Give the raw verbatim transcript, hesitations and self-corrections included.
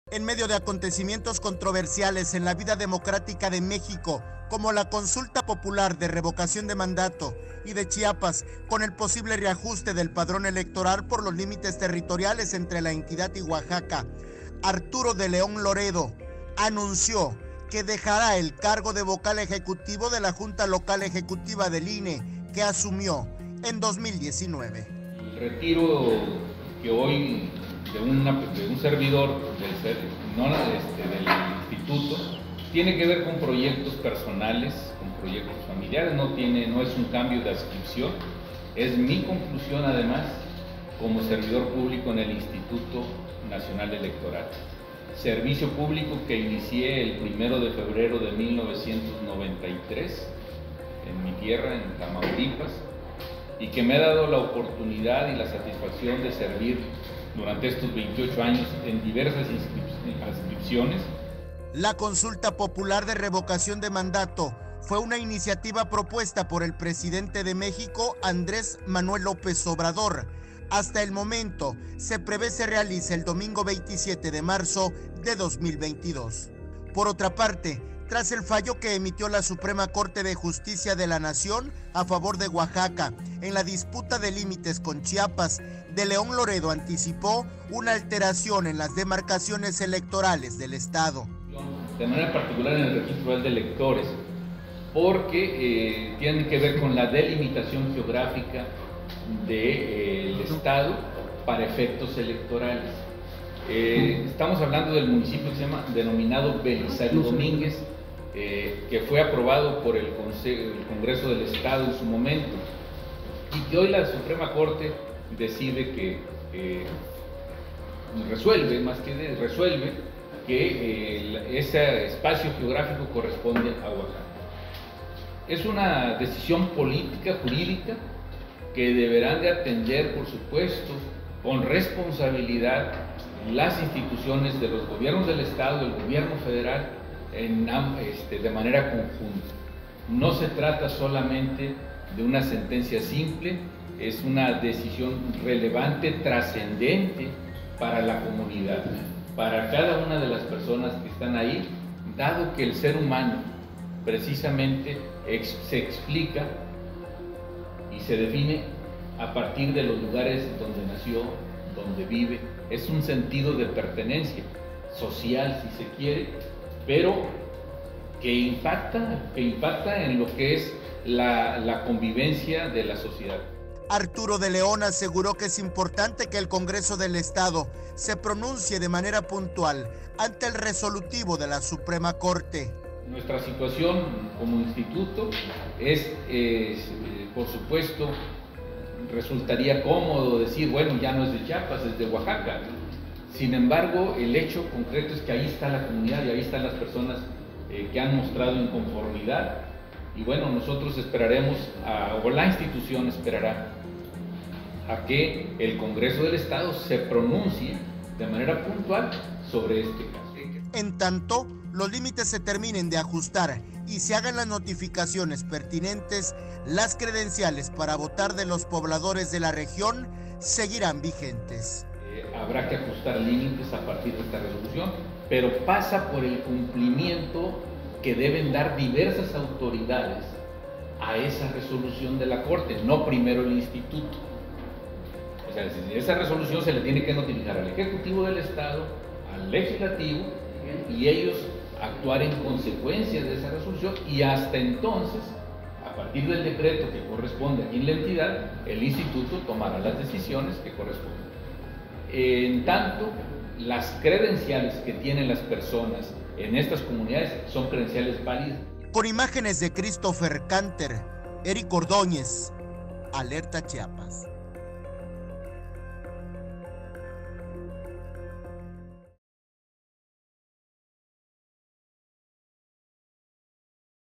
En medio de acontecimientos controversiales en la vida democrática de México, como la consulta popular de revocación de mandato y de Chiapas, con el posible reajuste del padrón electoral por los límites territoriales entre la entidad y Oaxaca, Arturo de León Loredo anunció que dejará el cargo de vocal ejecutivo de la Junta Local Ejecutiva del I N E que asumió en dos mil diecinueve. El retiro que hoy de, una, de un servidor del, no, este, del instituto tiene que ver con proyectos personales, con proyectos familiares, no, tiene, no es un cambio de adscripción, es mi conclusión además como servidor público en el Instituto Nacional Electoral. Servicio público que inicié el primero de febrero de mil novecientos noventa y tres en mi tierra, en Tamaulipas, y que me ha dado la oportunidad y la satisfacción de servir durante estos veintiocho años en diversas inscripciones. La consulta popular de revocación de mandato fue una iniciativa propuesta por el presidente de México, Andrés Manuel López Obrador. Hasta el momento, se prevé se realice el domingo veintisiete de marzo de dos mil veintidós. Por otra parte, tras el fallo que emitió la Suprema Corte de Justicia de la Nación a favor de Oaxaca en la disputa de límites con Chiapas, de León Loredo anticipó una alteración en las demarcaciones electorales del estado. De manera particular en el registro de electores, porque eh, tienen que ver con la delimitación geográfica del de, eh, estado para efectos electorales. Eh, estamos hablando del municipio que se llama denominado Belisario Domínguez, eh, que fue aprobado por el, el Congreso del Estado en su momento, y que hoy la Suprema Corte decide que eh, resuelve, más que de, resuelve, que eh, ese espacio geográfico corresponde a Oaxaca. Es una decisión política, jurídica, que deberán de atender, por supuesto, con responsabilidad las instituciones de los gobiernos del Estado, del gobierno federal, en, este, de manera conjunta. No se trata solamente de una sentencia simple, es una decisión relevante, trascendente para la comunidad, para cada una de las personas que están ahí, dado que el ser humano precisamente ex, se explica y se define a partir de los lugares donde nació, donde vive. Es un sentido de pertenencia social, si se quiere, pero que impacta, que impacta en lo que es la, la convivencia de la sociedad. Arturo de León aseguró que es importante que el Congreso del Estado se pronuncie de manera puntual ante el resolutivo de la Suprema Corte. Nuestra situación como instituto es, eh, por supuesto, resultaría cómodo decir, bueno, ya no es de Chiapas, es de Oaxaca. Sin embargo, el hecho concreto es que ahí está la comunidad y ahí están las personas eh, que han mostrado inconformidad. Y bueno, nosotros esperaremos, a, o la institución esperará a que el Congreso del Estado se pronuncie de manera puntual sobre este caso. En tanto, los límites se terminen de ajustar y se hagan las notificaciones pertinentes, las credenciales para votar de los pobladores de la región seguirán vigentes. Eh, habrá que ajustar límites a partir de esta resolución, pero pasa por el cumplimiento que deben dar diversas autoridades a esa resolución de la Corte, no primero el Instituto. O sea, esa resolución se le tiene que notificar al Ejecutivo del Estado, al Legislativo, y ellos actuar en consecuencia de esa resolución, y hasta entonces, a partir del decreto que corresponde aquí en la entidad, el Instituto tomará las decisiones que corresponden. En tanto, las credenciales que tienen las personas en estas comunidades son credenciales válidas. Con imágenes de Christopher Canter, Eric Ordóñez, Alerta Chiapas.